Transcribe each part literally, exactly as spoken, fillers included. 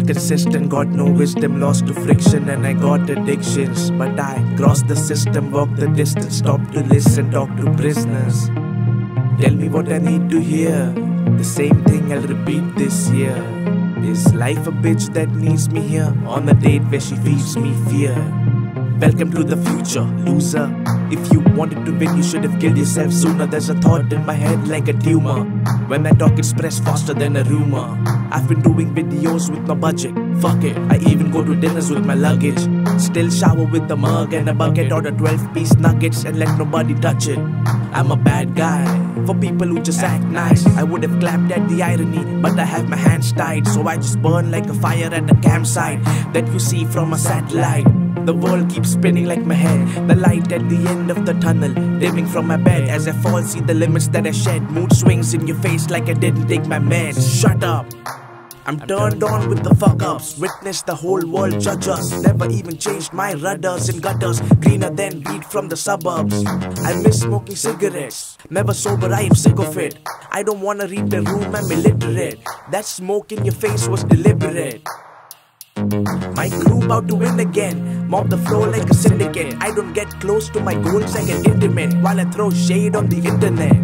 consistent, got no wisdom, lost to friction, and I got addictions. But I crossed the system, walked the distance, stopped to listen, talk to prisoners. Tell me what I need to hear, the same thing I'll repeat this year. Is life a bitch that needs me here, on a date where she feeds me fear? Welcome to the future, loser. If you wanted to win, you should have killed yourself sooner. There's a thought in my head like a tumor. When I talk, it spreads faster than a rumor. I've been doing videos with no budget. Fuck it, I even go to dinners with my luggage. Still shower with a mug and a bucket, order twelve piece nuggets and let nobody touch it. I'm a bad guy for people who just act nice. I would have clapped at the irony, but I have my hands tied, so I just burn like a fire at a campsite that you see from a satellite. The world keeps spinning like my head, the light at the end of the tunnel, dimming from my bed. As I fall, see the limits that I shed. Mood swings in your face like I didn't take my meds. Shut up, I'm turned on with the fuck-ups. Witness the whole world judge us. Never even changed my rudders and gutters. Greener than weed from the suburbs. I miss smoking cigarettes. Never sober, I am sick of it. I don't wanna read the room, I'm illiterate. That smoke in your face was deliberate. My crew about to win again. Mob the floor like a syndicate. I don't get close to my goals, I get intimate while I throw shade on the internet.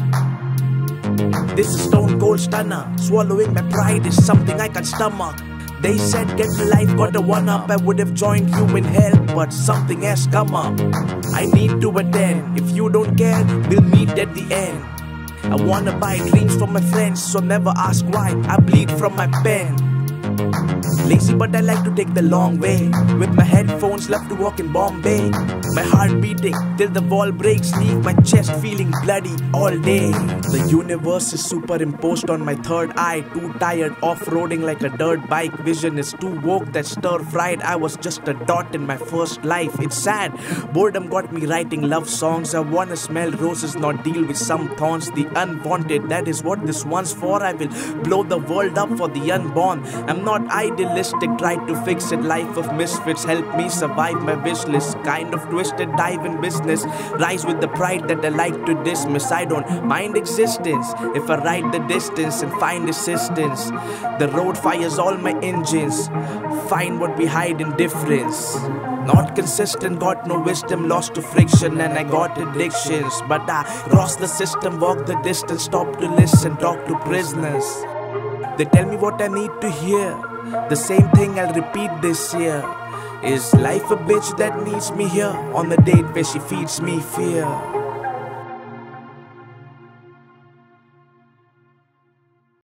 This is stone cold stunner. Swallowing my pride is something I can't stomach. They said get my life, got a one up. I would have joined you in hell, but something has come up. I need to attend. If you don't care, we'll meet at the end. I wanna buy dreams from my friends, so never ask why I bleed from my pen. Lazy but I like to take the long way. With my headphones, love to walk in Bombay. My heart beating till the wall breaks. Leave my chest feeling bloody all day. The universe is superimposed on my third eye. Too tired off-roading like a dirt bike. Vision is too woke that stir-fried. I was just a dot in my first life. It's sad, boredom got me writing love songs. I wanna smell roses, not deal with some thorns. The unwanted, that is what this one's for. I will blow the world up for the unborn. I'm not idealistic, try to fix it. Life of misfits, help me survive my wish list. Kind of twisted, dive in business. Rise with the pride that I like to dismiss. I don't mind existence if I ride the distance and find assistance. The road fires all my engines. Find what we hide in difference. Not consistent, got no wisdom, lost to friction, and I got addictions. But I crossed the system, walked the distance, stopped to listen, talk to prisoners. They tell me what I need to hear, the same thing I'll repeat this year. Is life a bitch that needs me here, on the date where she feeds me fear?